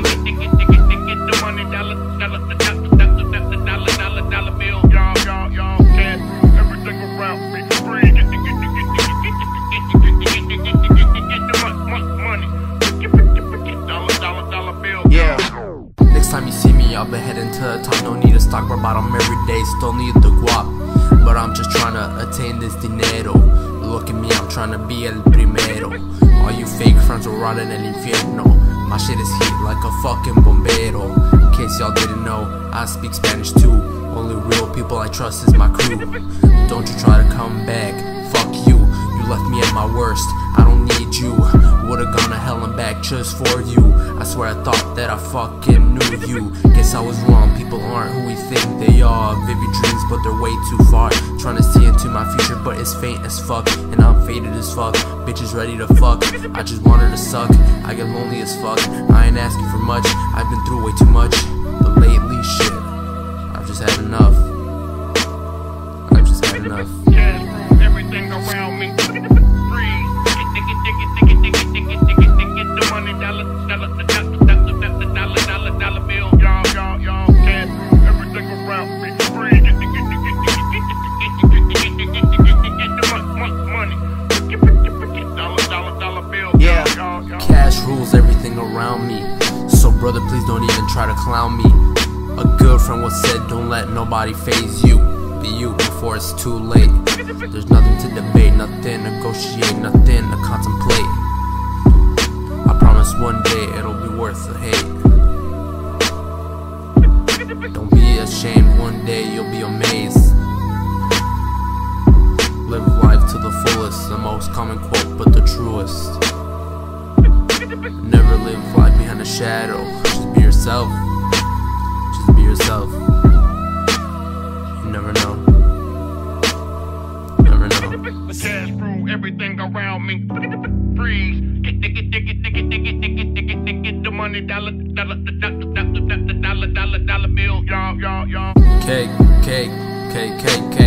the money, dollar bill, y'all, cash, everything around me, free, get the money, dollar bill, yeah. Next time you see me, I'll be heading to the top. No need to stock my bottom every day, still need the guap. But I'm just trying to attain this dinero. Look at me, I'm trying to be el primero. All you fake friends will rot in el infierno. My shit is heat like a fucking bombero. In case y'all didn't know, I speak Spanish too. Only real people I trust is my crew. Don't you try to come back, fuck you. You left me at my worst, I don't need you. Would've gone to hell and back just for you. I swear I thought that I fucking knew you. Guess I was wrong, people aren't who we think they are. Vivid dreams, but they're way too far. Trying to see into my future, but it's faint as fuck. And I'm faded as fuck, bitches ready to fuck. I just want her to suck, I get lonely as fuck. I ain't asking for much, I've been through way too much. But lately, shit, I've just had enough. I've just had enough. Yeah, everything around me, free. Get the money, dollar bill, y'all, cash, everything around me, free. Get the money, dollar bill, yeah. y'all. Cash rules everything around me. So brother, please don't even try to clown me. A good friend once said, don't let nobody faze you. Be you before it's too late. There's nothing to debate, nothing to negotiate, nothing to contemplate. I promise one day it'll be worth the hate. Don't be ashamed, one day you'll be amazed. Live life to the fullest, the most common quote but the truest. Never live life behind a shadow, just be yourself. Just be yourself. You never know. Never know. The cash rule everything around me. Freeze. Get the money, dollar bill, y'all. Cake.